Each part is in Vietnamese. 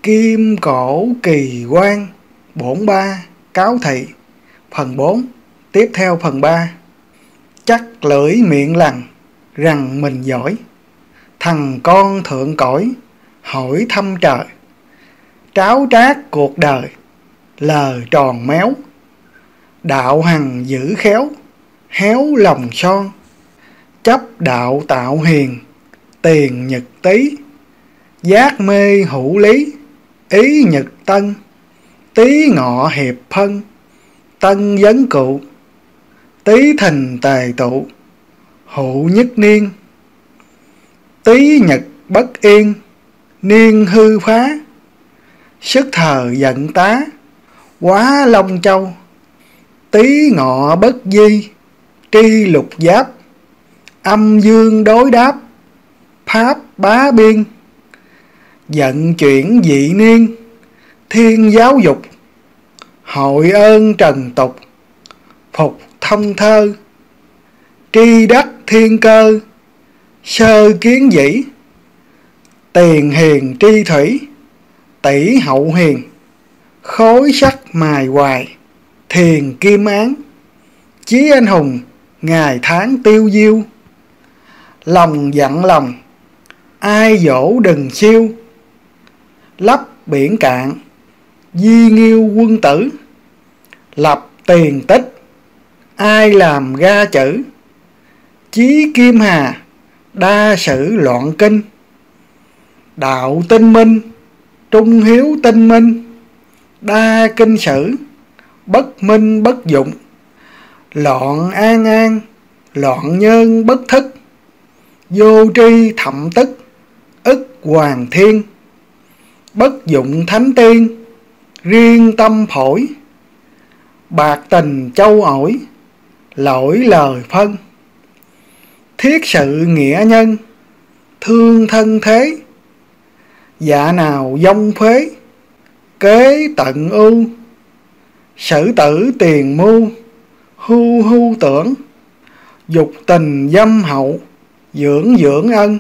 Kim cổ kỳ quan. Bổn ba cáo thị. Phần 4. Tiếp theo phần 3. Chắc lưỡi miệng lằn rằng mình giỏi, thằng con thượng cõi hỏi thăm trời. Tráo trác cuộc đời lờ tròn méo, đạo hằng giữ khéo héo lòng son. Chấp đạo tạo hiền tiền nhật tý, giác mê hữu lý ý nhật tân. Tý ngọ hiệp phân tân vấn cụ, tý thìn tề tụ hữu nhất niên. Tý nhật bất yên niên hư phá, sức thờ giận tá quá long châu. Tý ngọ bất di tri lục giáp, âm dương đối đáp pháp bá biên. Vận chuyển dị niên thiên giáo dục, hội ơn trần tục phục thông thơ. Tri đắc thiên cơ sơ kiến dĩ, tiền hiền tri thủy tỷ hậu hiền. Khối sắc mài hoài thiền kim án, chí anh hùng ngày tháng tiêu diêu. Lòng dặn lòng ai dỗ đừng siêu, lấp biển cạn di nghiêu quân tử. Lập tiền tích ai làm ga chữ, chí kim hà đa sử loạn kinh. Đạo tinh minh trung hiếu tinh minh, đa kinh sử bất minh bất dụng. Loạn an an loạn nhân bất thức, vô tri thậm tức ức hoàng thiên. Bất dụng thánh tiên riêng tâm phổi, bạc tình châu ổi lỗi lời phân. Thiết sự nghĩa nhân thương thân thế, dạ nào vong phế kế tận ưu. Sử tử tiền mưu hưu hưu tưởng, dục tình dâm hậu dưỡng dưỡng ân.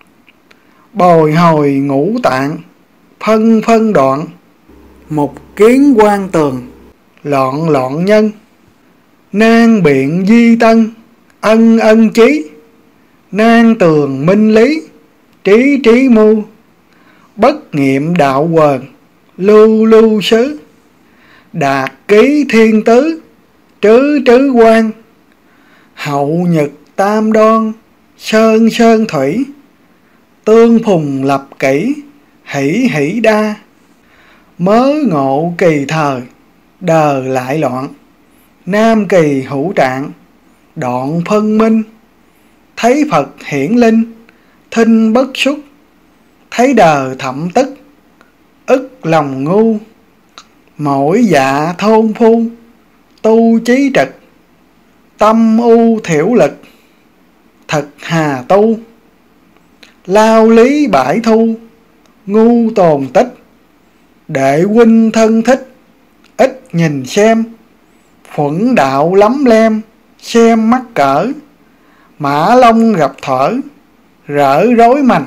Bồi hồi ngũ tạng phân phân đoạn, mục kiến quan tường loạn loạn nhân. Nan biện di tân ân ân chí, nan tường minh lý trí trí mưu. Bất nghiệm đạo quần lưu lưu xứ, đạt ký thiên tứ trứ trứ quan. Hậu nhật tam đoan sơn sơn thủy, tương phùng lập kỷ hỷ hỷ đa. Mớ ngộ kỳ thời đờ lại loạn, nam kỳ hữu trạng đoạn phân minh. Thấy Phật hiển linh thinh bất xuất, thấy đờ thậm tức ức lòng ngu. Mỗi dạ thôn phu tu trí trực, tâm u thiểu lực thật hà tu. Lao lý bãi thu ngu tồn tích, đệ huynh thân thích ít nhìn xem. Thuận đạo lắm lem xem mắc cỡ, mã long gặp thở rỡ rối mành.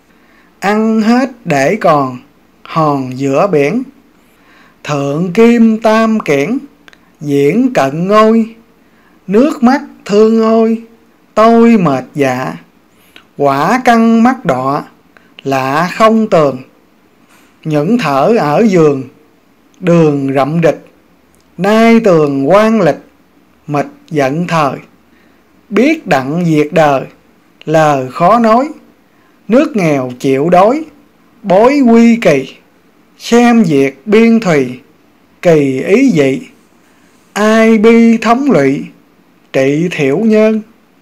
Ăn hết để còn hòn giữa biển, thượng kim tam kiển diễn cận ngôi. Nước mắt thương ôi tôi mệt dạ, quả căng mắt đọa lạ không tường. Những thở ở giường đường rậm địch, nay tường quan lịch mịch giận thời. Biết đặng diệt đời lời khó nói, nước nghèo chịu đói bối quy kỳ. Xem diệt biên thùy kỳ ý dị, ai bi thống lụy trị thiểu nhân.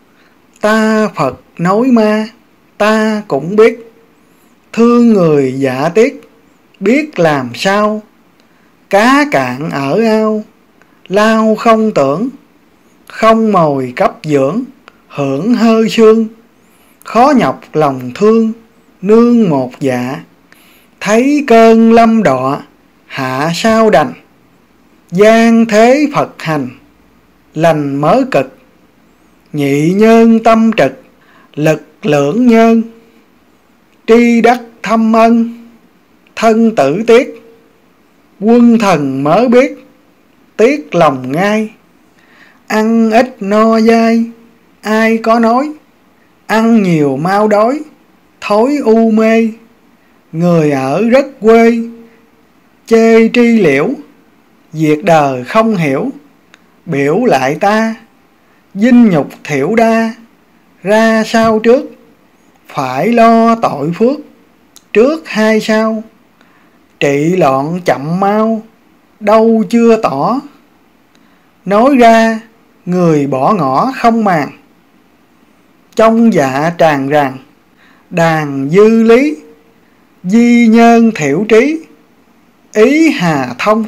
Ta Phật nói ma ta cũng biết, thương người dạ tiết biết làm sao. Cá cạn ở ao lao không tưởng, không mồi cấp dưỡng hưởng hơi xương. Khó nhọc lòng thương nương một dạ, thấy cơn lâm đọa hạ sao đành. Gian thế Phật hành lành mớ cực, nhị nhân tâm trực lực lưỡng nhân. Tri đắc thâm ân thân tử tiết, quân thần mới biết, tiếc lòng ngay. Ăn ít no dai, ai có nói, ăn nhiều mau đói, thói u mê. Người ở rất quê, chê tri liễu, việc đời không hiểu, biểu lại ta, dinh nhục thiểu đa, ra sao trước, phải lo tội phước, trước hay sau, trị loạn chậm mau, đâu chưa tỏ. Nói ra, người bỏ ngỏ không màng, trong dạ tràn ràng, đàn dư lý, di nhân thiểu trí, ý hà thông,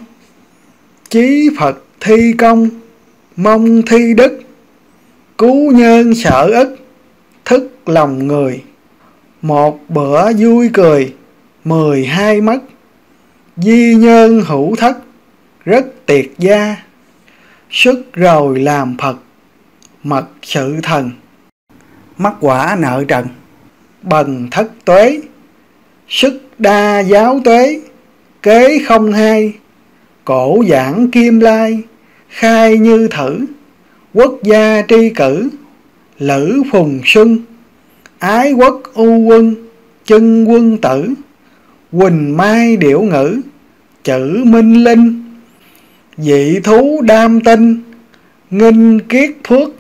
chí Phật thi công, mong thi đức, cứu nhân sợ ức, thức lòng người. Một bữa vui cười, 12 mất, di nhân hữu thất, rất tiệt gia. Sức rồi làm Phật, mật sự thần, mắc quả nợ trần, bần thất tuế. Sức đa giáo tuế, kế không hai, cổ giảng kim lai, khai như thử. Quốc gia tri cử, lữ phùng xuân, ái quốc u quân, chân quân tử. Quỳnh mai điệu ngữ, chữ minh linh, dị thú đam tinh, nghinh kiết phước.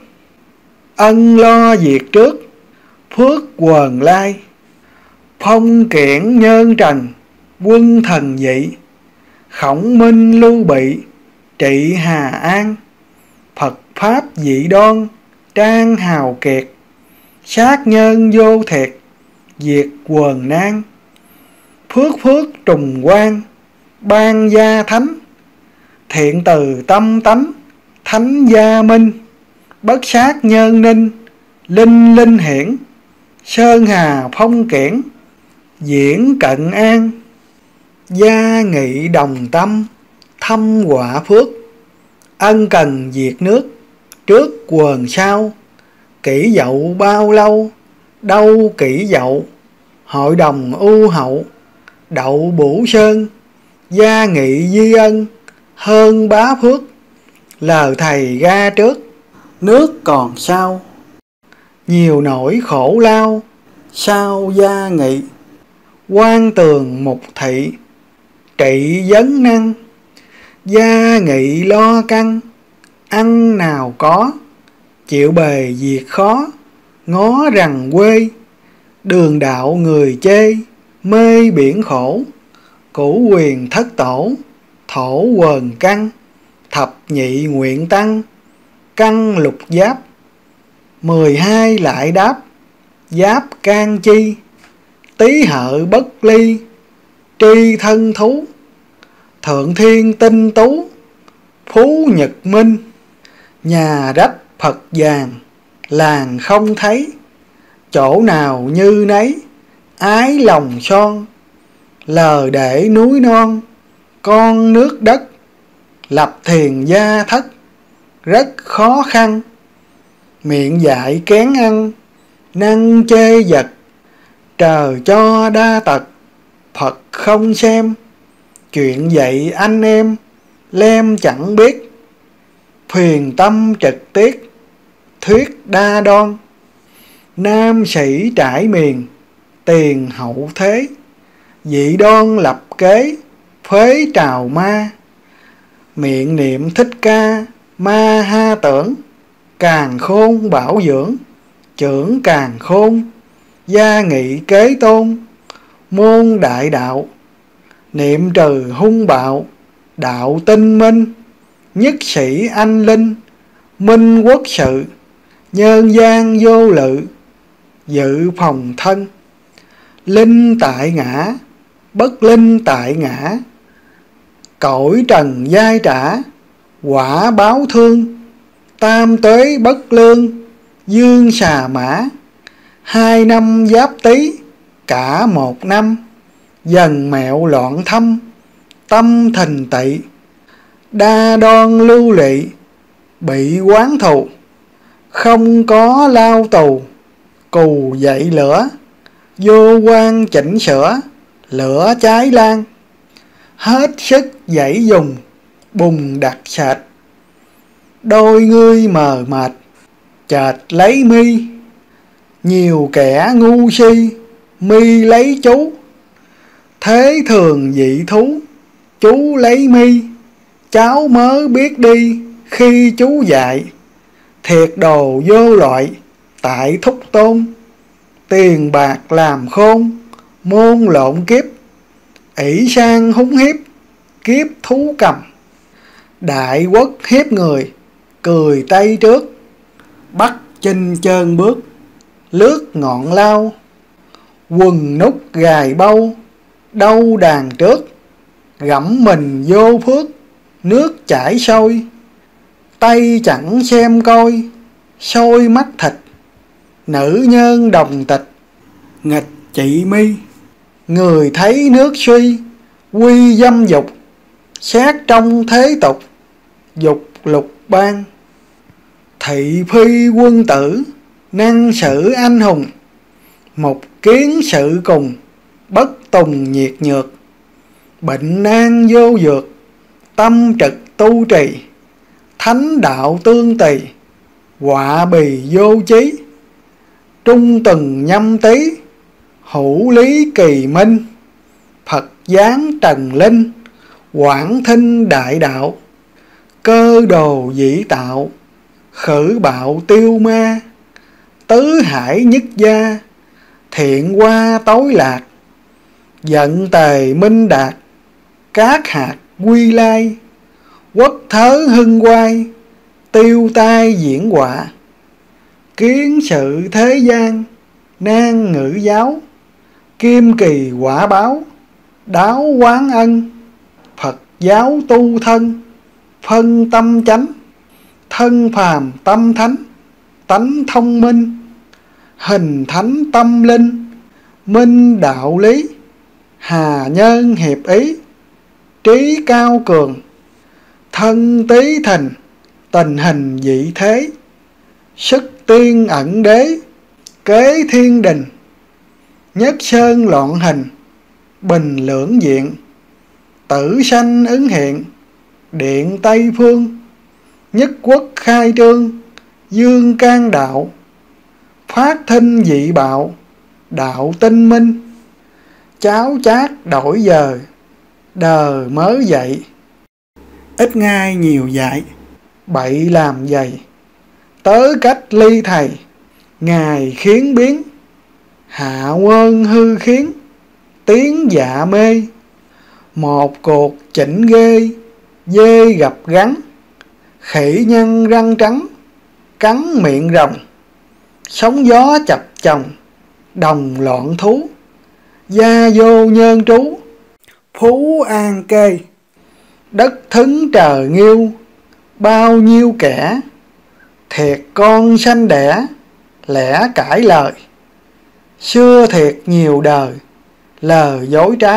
Ân lo việc trước, phước quần lai. Phong kiển nhân trần, quân thần dị, khổng minh lưu bị, trị Hà An. Phật pháp dị đoan, trang hào kiệt, sát nhân vô thiệt, diệt quần nan. Phước phước trùng quan, ban gia thánh, thiện từ tâm tánh, thánh gia minh. Bất sát nhân ninh, linh linh hiển, sơn hà phong kiển, diễn cận an. Gia nghị đồng tâm, thâm quả phước, ân cần diệt nước, trước quần sau. Kỷ dậu bao lâu, đâu kỷ dậu, hội đồng ưu hậu, đậu bủ sơn. Gia nghị di ân, hơn bá phước, lời thầy ra trước, nước còn sau. Nhiều nỗi khổ lao, sao gia nghị, quan tường mục thị, trị vấn năng. Gia nghị lo căng, ăn nào có, chịu bề việc khó, ngó rằng quê. Đường đạo người chê, mê biển khổ, cửu quyền thất tổ, thổ quần căn. Thập nhị nguyện tăng, căn lục giáp. 12 lại đáp, giáp can chi, tý hợi bất ly, tri thân thú. Thượng thiên tinh tú, phú nhật minh, nhà rách Phật vàng, làng không thấy. Chỗ nào như nấy, ái lòng son, lờ để núi non, con nước đất. Lập thiền gia thất, rất khó khăn, miệng dại kén ăn, năng chê vật. Trời cho đa tật, Phật không xem, chuyện dạy anh em, lem chẳng biết. Thuyền tâm trực tiết, thuyết đa đoan, nam sĩ trải miền, tiền hậu thế. Dị đoan lập kế, phế trào ma, miệng niệm thích ca, ma ha tưởng. Càng khôn bảo dưỡng, trưởng càng khôn. Gia nghị kế tôn, môn đại đạo. Niệm trừ hung bạo, đạo tinh minh. Nhất sĩ anh linh, minh quốc sự. Nhân gian vô lự, dự phòng thân. Linh tại ngã, bất linh tại ngã. Cõi trần giai trả, quả báo thương. Tam tuế bất lương, dương xà mã. 2 năm giáp tý, cả 1 năm. Dần mẹo loạn thâm, tâm thình tị. Đa đoan lưu lị, bị quán thù. Không có lao tù, cù dậy lửa. Vô quan chỉnh sửa, lửa cháy lan, hết sức dãy dùng, bùng đặc sệt. Đôi ngươi mờ mệt, chợt lấy mi, nhiều kẻ ngu si, mi lấy chú. Thế thường dị thú, chú lấy mi, cháu mớ biết đi khi chú dạy. Thiệt đồ vô loại, tại thúc tôn, tiền bạc làm khôn, môn lộn kiếp. ỷ sang húng hiếp, kiếp thú cầm. Đại quốc hiếp người, cười tay trước, bắt chinh chơn bước, lướt ngọn lao. Quần nút gài bâu, đâu đàn trước, gẫm mình vô phước, nước chảy sôi. Tay chẳng xem coi, sôi mắt thịt, nữ nhân đồng tịch, nghịch chị mi. Người thấy nước suy, quy dâm dục, xét trong thế tục, dục lục ban. Thị phi quân tử, năng sử anh hùng, một kiến sự cùng, bất tùng nhiệt nhược. Bệnh nan vô dược, tâm trực tu trì, thánh đạo tương tỳ, họa bì vô chí. Trung từng nhâm tý, hữu lý kỳ minh, Phật giáng trần linh, quảng thinh đại đạo. Cơ đồ dĩ tạo, khử bạo tiêu ma, tứ hải nhất gia, thiện hoa tối lạc. Giận tề minh đạt, cát hạt quy lai, quốc thớ hưng quai, tiêu tai diễn họa. Kiến sự thế gian, nan ngữ giáo, kim kỳ quả báo, đáo quán ân. Phật giáo tu thân, phân tâm chánh, thân phàm tâm thánh, tánh thông minh. Hình thánh tâm linh, minh đạo lý, hà nhân hiệp ý, trí cao cường. Thân tý thìn, tình hình dị thế, sức tiên ẩn đế, kế thiên đình. Nhất sơn loạn hình, bình lưỡng diện, tử sanh ứng hiện, điện Tây phương. Nhất quốc khai trương, dương can đạo, phát thinh dị bạo, đạo tinh minh. Cháo chát đổi giờ, đờ mới dậy, ít ngai nhiều dạy, bậy làm dày. Tớ cách ly thầy, ngài khiến biến, hạ quân hư khiến, tiếng dạ mê. Một cuộc chỉnh ghê, dê gặp rắn, khỉ nhân răng trắng, cắn miệng rồng. Sóng gió chập chồng, đồng loạn thú, gia vô nhân trú, phú an kê. Đất thứng trời nghiêu, bao nhiêu kẻ, thiệt con sanh đẻ, lẽ cãi lời. Xưa thiệt nhiều đời, lời dối trá,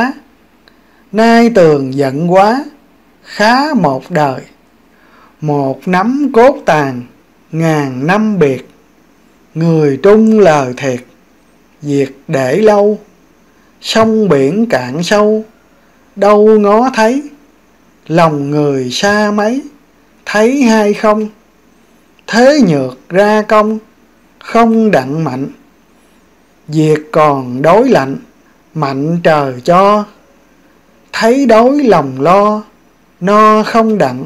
nay tường giận quá, khá một đời. Một nắm cốt tàn, ngàn năm biệt, người trung lời thiệt, diệt để lâu. Sông biển cạn sâu, đâu ngó thấy, lòng người xa mấy, thấy hay không. Thế nhược ra công, không đặng mạnh, diệt còn đối lạnh, mạnh trời cho. Thấy đối lòng lo, no không đặng,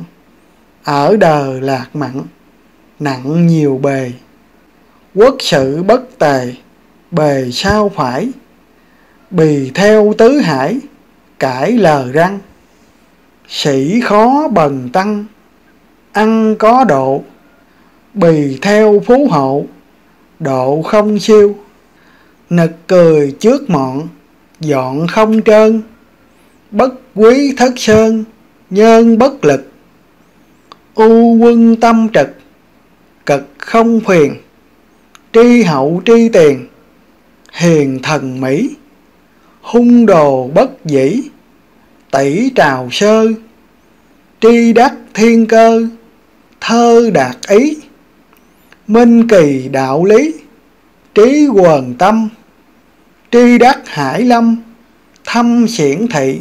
ở đời lạc mặn, nặng nhiều bề. Quốc sự bất tề, bề sao phải, bì theo tứ hải, cãi lờ răng. Sĩ khó bần tăng, ăn có độ, bì theo phú hộ, độ không siêu. Nực cười trước mọn, dọn không trơn, bất quý thất sơn, nhân bất lực. U quân tâm trực, cực không phiền, tri hậu tri tiền, hiền thần mỹ. Hung đồ bất dĩ, tỷ trào sơ, tri đắc thiên cơ, thơ đạt ý. Minh kỳ đạo lý, trí quần tâm, tri đắc hải lâm, thâm xiển thị,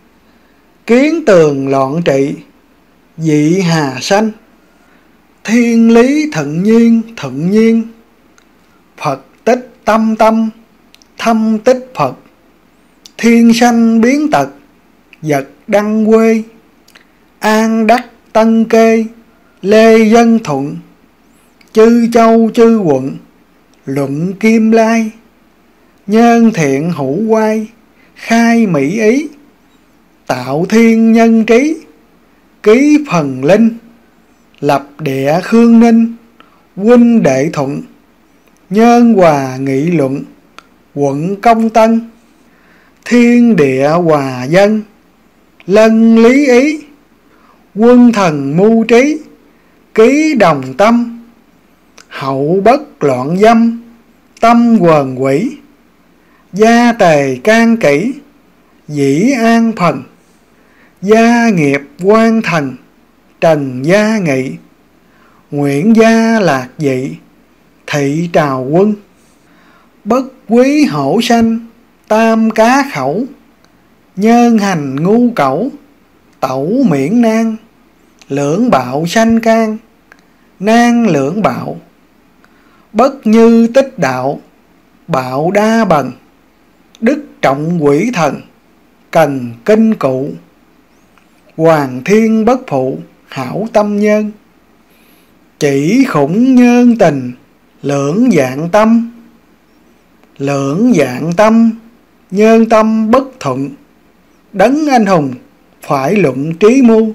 kiến tường loạn trị, dị hà sanh. Thiên lý thuận nhiên, Phật tích tâm tâm, thâm tích Phật. Thiên sanh biến tật, vật đăng quê. An đắc tân kê, lê dân thuận. Chư châu chư quận, luận kim lai. Nhân thiện hữu quai, khai mỹ ý. Tạo thiên nhân trí, ký phần linh. Lập địa khương ninh, huynh đệ thuận. Nhân hòa nghị luận, quận công tân. Thiên địa hòa dân, lân lý ý. Quân thần mưu trí, ký đồng tâm. Hậu bất loạn dâm, tâm quần quỷ. Gia tề can kỷ, dĩ an phần. Gia nghiệp quan thần, trần gia nghị. Nguyện gia lạc dị, thị trào quân. Bất quý hổ sanh, tam cá khẩu. Nhân hành ngu cẩu, tẩu miễn nan. Lưỡng bạo sanh can, nan lưỡng bạo. Bất như tích đạo, bạo đa bần. Đức trọng quỷ thần, cần kinh cụ. Hoàng thiên bất phụ, hảo tâm nhân. Chỉ khủng nhân tình, lưỡng dạng tâm. Lưỡng dạng tâm, nhân tâm bất thuận. Đấng anh hùng, phải luận trí mưu.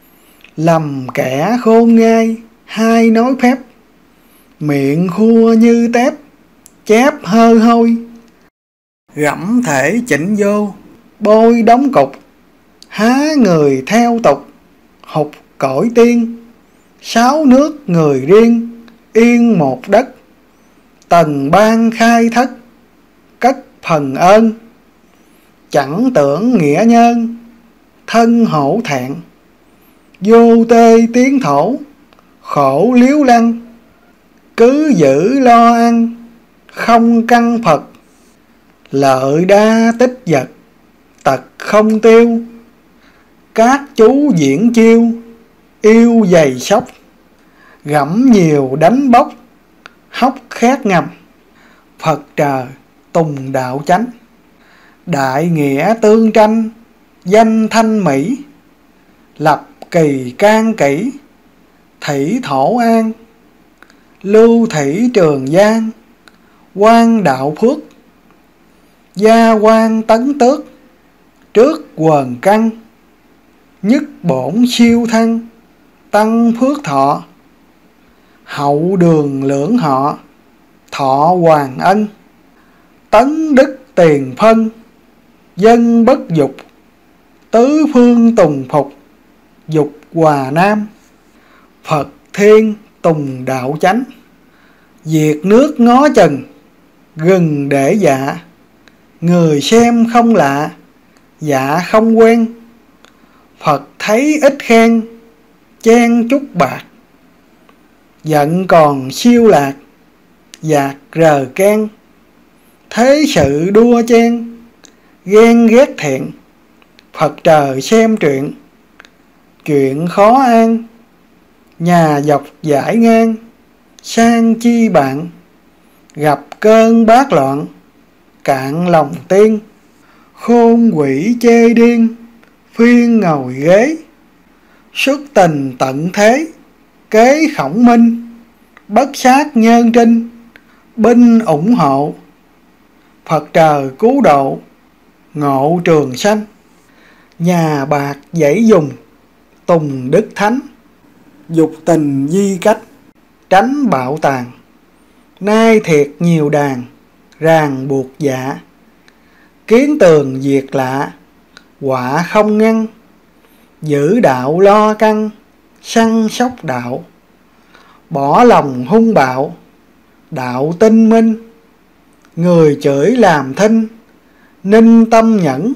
Lầm kẻ khôn ngay, hai nói phép. Miệng khua như tép, chép hơ hôi. Gẫm thể chỉnh vô, bôi đóng cục. Há người theo tục, hụt cõi tiên. Sáu nước người riêng, yên một đất. Tần ban khai thất, cất phần ơn. Chẳng tưởng nghĩa nhân, thân hổ thẹn. Vô tê tiếng thổ, khổ liếu lăng. Cứ giữ lo ăn, không căn Phật. Lợi đa tích vật, tật không tiêu. Các chú diễn chiêu, yêu dày sóc. Gẫm nhiều đánh bốc, hóc khét ngầm. Phật trời tùng đạo chánh, đại nghĩa tương tranh, danh thanh mỹ. Lập kỳ can kỷ, thủy thổ an. Lưu thủy trường giang, quan đạo phước. Gia quan tấn tước, trước quần căn. Nhất bổn siêu thân, tăng phước thọ. Hậu đường lưỡng họ, thọ hoàng ân. Tấn đức tiền phân, dân bất dục. Tứ phương tùng phục, dục hòa nam. Phật thiên tùng đạo chánh, diệt nước ngó chừng, gừng để dạ. Người xem không lạ, dạ không quen. Phật thấy ít khen, chen chút bạc. Giận còn siêu lạc, dạt rờ can. Thế sự đua chen, ghen ghét thiện. Phật trời xem truyện, chuyện khó an. Nhà dọc giải ngang, sang chi bạn. Gặp cơn bát loạn, cạn lòng tiên. Khôn quỷ chê điên, phiên ngồi ghế. Xuất tình tận thế, kế khổng minh. Bất sát nhân trinh, binh ủng hộ. Phật trời cứu độ, ngộ trường sanh. Nhà bạc dãy dùng, tùng đức thánh. Dục tình di cách, tránh bạo tàn. Nay thiệt nhiều đàn, ràng buộc dạ. Kiến tường diệt lạ, quả không ngăn. Giữ đạo lo căn, săn sóc đạo. Bỏ lòng hung bạo, đạo tinh minh. Người chửi làm thinh, ninh tâm nhẫn.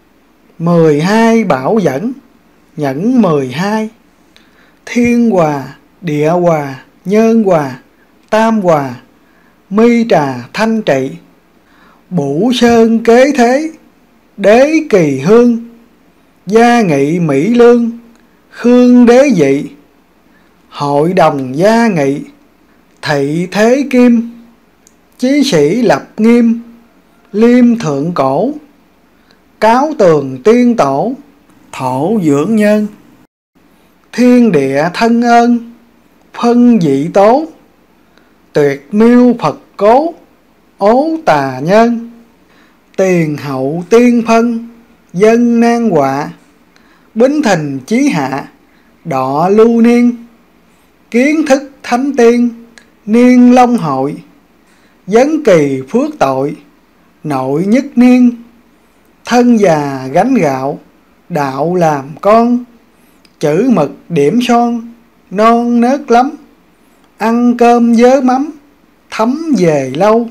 12 bảo dẫn, nhẫn 12. Thiên hòa, địa hòa, nhân hòa, tam hòa. Mi trà thanh trị, bủ sơn kế thế. đế kỳ hương, gia nghị mỹ lương, khương đế dị, hội đồng gia nghị, thị thế kim, chí sĩ lập nghiêm, liêm thượng cổ, cáo tường tiên tổ, thổ dưỡng nhân, thiên địa thân ơn, phân dị tố, tuyệt miêu Phật cố, ố tà nhân, tiền hậu tiên phân, dân nan họa, bính thình chí hạ, đọ lưu niên, kiến thức thánh tiên, niên long hội, vấn kỳ phước tội, nội nhất niên, thân già gánh gạo, đạo làm con, chữ mực điểm son, non nớt lắm, ăn cơm vớ mắm, thấm về lâu.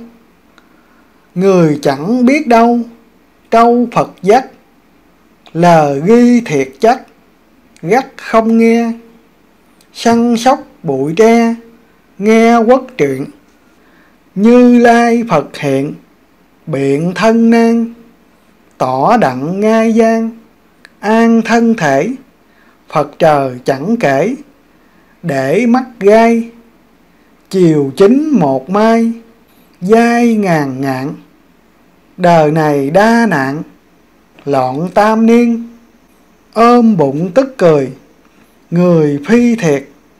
Người chẳng biết đâu, câu Phật dắt, lời ghi thiệt chắc, gắt không nghe, săn sóc bụi tre, nghe quốc truyện, Như Lai Phật hiện, biện thân nan, tỏ đặng ngai gian, an thân thể, Phật trời chẳng kể, để mắt gai, chiều chính một mai, giai ngàn ngạn, đời này đa nạn, loạn tam niên, ôm bụng tức cười, người phi thiệt,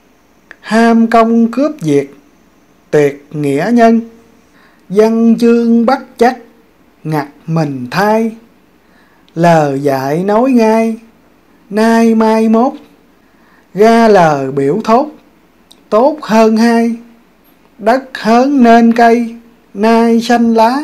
ham công cướp diệt, tuyệt nghĩa nhân, văn chương bắt chắc, ngặt mình thay, lời dạy nói ngay, nay mai mốt, ra lời biểu thốt, tốt hơn hai, đất hớn nên cây, nay xanh lá,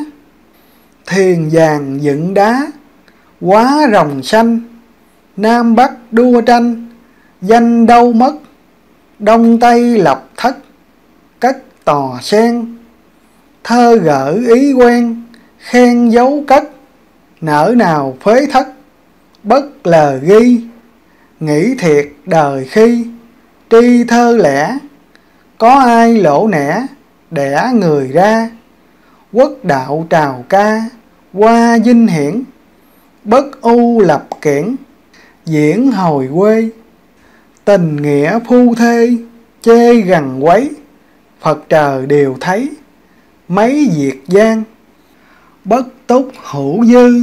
thiền vàng dựng đá, quá rồng xanh, nam bắc đua tranh, danh đâu mất, đông tây lập thất, cất tò sen, thơ gỡ ý quen, khen dấu cất, nỡ nào phế thất, bất lời ghi, nghĩ thiệt đời khi, tri thơ lẽ, có ai lỗ nẻ, đẻ người ra, quốc đạo trào ca, qua dinh hiển, bất u lập kiển, diễn hồi quê, tình nghĩa phu thê, chê gằn quấy, Phật trời đều thấy, mấy việc gian, bất túc hữu dư,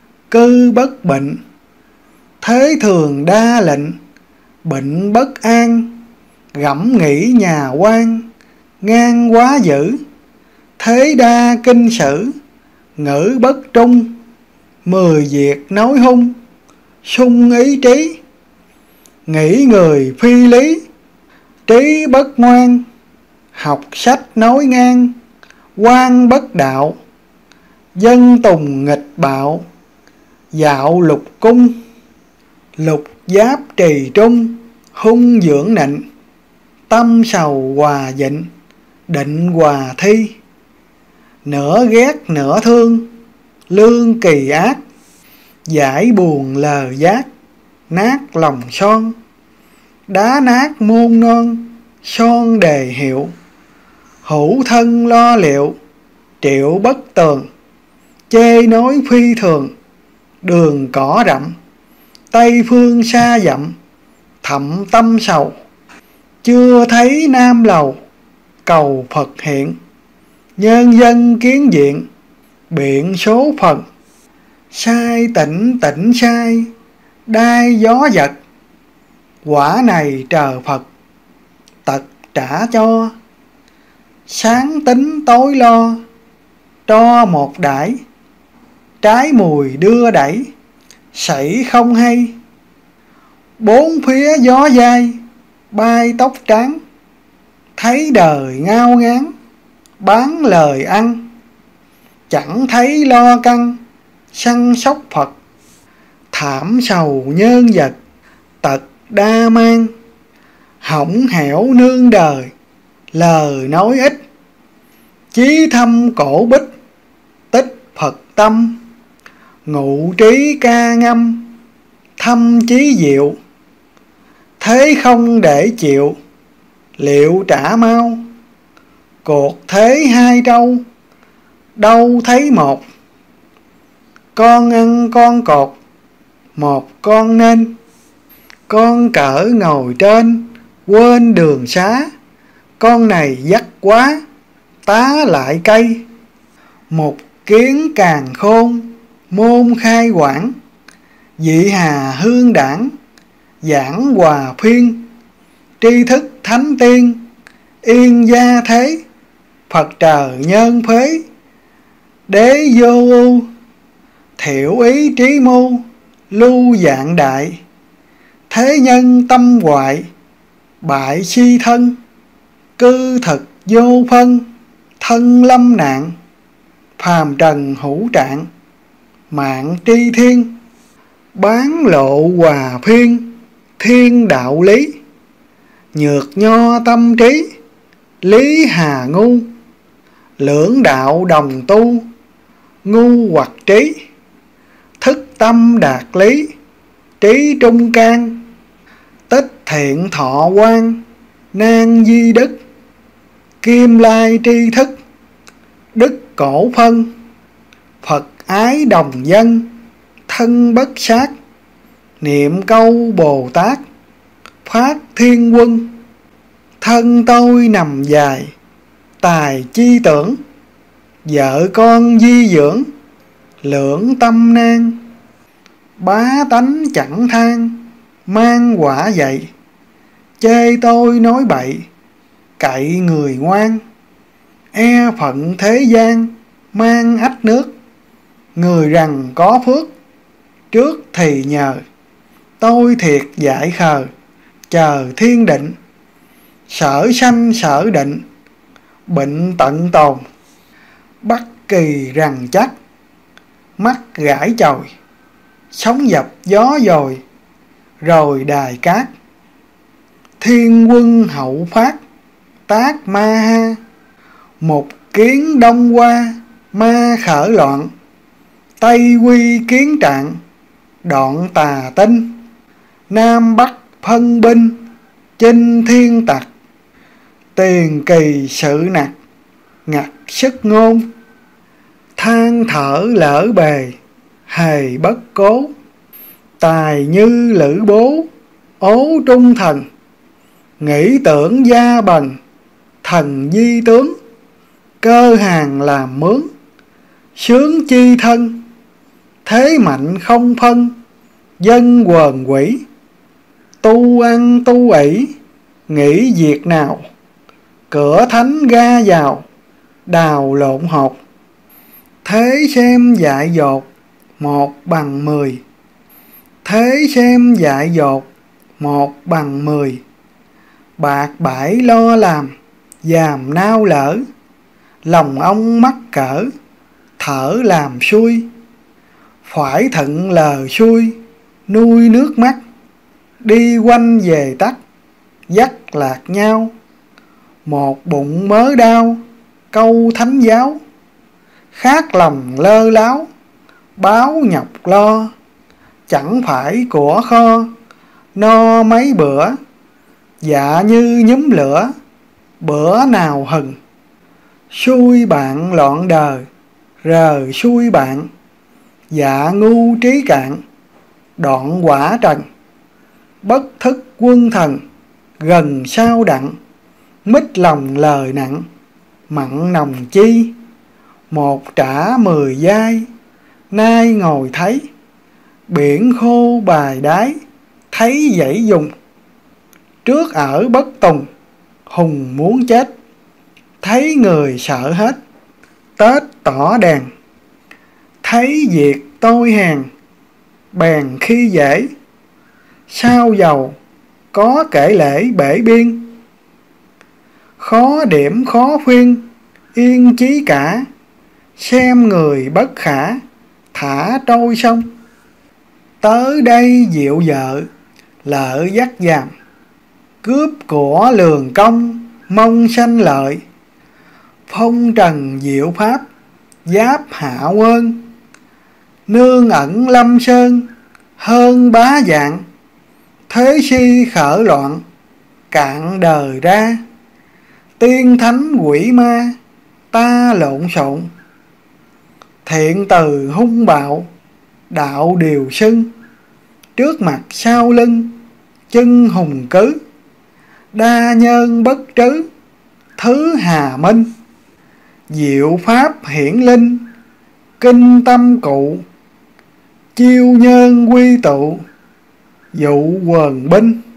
cư bất bệnh, thế thường đa lệnh, bệnh bất an, gẫm nghĩ nhà quan, ngang quá dữ, thế đa kinh sử, ngữ bất trung, 10 việc nói hung, sung ý trí, nghĩ người phi lý, trí bất ngoan, học sách nói ngang, quan bất đạo, dân tùng nghịch bạo, dạo lục cung, lục giáp trì trung, hung dưỡng nịnh, tâm sầu hòa dịnh, định hòa thi, nửa ghét nửa thương, lương kỳ ác, giải buồn lờ giác, nát lòng son, đá nát môn non, son đề hiệu, hữu thân lo liệu, triệu bất tường, chê nói phi thường, đường cỏ rậm, tây phương xa dặm, thậm tâm sầu, chưa thấy nam lầu, cầu Phật hiện, nhân dân kiến diện, biện số phần, sai tỉnh tỉnh sai, đai gió giật, quả này trời Phật, tật trả cho, sáng tính tối lo, tro một đãi, trái mùi đưa đẩy, sảy không hay, bốn phía gió dai, bay tóc trắng, thấy đời ngao ngán, bán lời ăn, chẳng thấy lo căng, săn sóc Phật, thảm sầu nhơn vật, tật đa mang, hỏng hẻo nương đời, lời nói ít, chí thâm cổ bích, tích Phật tâm, ngụ trí ca ngâm, thâm chí diệu, thế không để chịu, liệu trả mau, cuộc thế hai trâu, đâu thấy một, Con ăn con cột, một con nên. Con cỡ ngồi trên, quên đường xá. Con này dắt quá, tá lại cây. Một kiến càn khôn, môn khai quảng. Dị hà hương đảng, giảng hòa phiên. Tri thức thánh tiên, yên gia thế. Phật trời nhân phế, đế vô ưu. Thiểu ý trí mưu, lưu dạng đại. Thế nhân tâm hoại, bại si thân. Cư thực vô phân, thân lâm nạn. Phàm trần hữu trạng, mạng tri thiên. Bán lộ hòa phiên, thiên đạo lý. Nhược nho tâm trí, lý hà ngu. Lưỡng đạo đồng tu, ngu hoặc trí. Thức tâm đạt lý, trí trung can. Tích thiện thọ quan, nan di đức. Kim lai tri thức, đức cổ phân. Phật ái đồng dân, thân bất sát. Niệm câu Bồ Tát, phát thiên quân. Thân tôi nằm dài, tài chi tưởng. Vợ con di dưỡng, lưỡng tâm nan. Bá tánh chẳng than, mang quả dậy. Chê tôi nói bậy, cậy người ngoan. E phận thế gian, mang ách nước. Người rằng có phước, trước thì nhờ. Tôi thiệt dại khờ, chờ thiên định. Sở sanh sở định, bệnh tận tồn. Bất kỳ rằng chắc, mắt gãi chồi. Sóng dập gió dồi, rồi đài cát. Thiên quân hậu phát, tác ma ha. Một kiến đông qua, ma khởi loạn. Tây quy kiến trạng, đoạn tà tinh. Nam bắc phân binh, chinh thiên tặc. Tiền kỳ sự nặc, ngặt sức ngôn. Than thở lỡ bề, hề bất cố. Tài như lữ bố, ố trung thần. Nghĩ tưởng gia bần, thần di tướng. Cơ hàng làm mướn, sướng chi thân. Thế mạnh không phân, dân quần quỷ. Tu ăn tu ỷ, nghĩ việc nào. Cửa thánh ga vào, đào lộn hột. Thế xem dại dột, 1/10. Thế xem dại dột, 1/10. Bạc bãi lo làm, dàm nao lỡ. Lòng ông mắc cỡ, thở làm xuôi. Phải thận lờ xuôi, nuôi nước mắt. Đi quanh về tắt, dắt lạc nhau. Một bụng mớ đau, câu thánh giáo. Khát lòng lơ láo, báo nhọc lo. Chẳng phải của kho, no mấy bữa. Dạ như nhúm lửa, bữa nào hừng. Xui bạn loạn đời, rờ xui bạn. Dạ ngu trí cạn, đoạn quả trần. Bất thức quân thần, gần sao đặng. Mít lòng lời nặng, mặn nồng chi. Một trả 10 giai, nay ngồi thấy. Biển khô bài đái, thấy dãy dùng. Trước ở bất tùng, hùng muốn chết. Thấy người sợ hết, Tết tỏ đèn. Thấy việc tôi hèn, bèn khi dễ. Sao giàu, có kể lễ bể biên. Khó điểm khó khuyên, yên chí cả. Xem người bất khả, thả trôi sông. Tới đây diệu vợ, lợ dắt dàm. Cướp của lường công, mong sanh lợi. Phong trần diệu pháp, giáp hạ quân. Nương ẩn lâm sơn, hơn bá dạng. Thế si khởi loạn, cạn đời ra. Tiên thánh quỷ ma, ta lộn xộn. Thiện từ hung bạo, đạo điều xưng, trước mặt sau lưng, chân hùng cứ, đa nhân bất trứ, thứ hà minh, diệu pháp hiển linh, kinh tâm cụ, chiêu nhân quy tụ, dụ quần binh.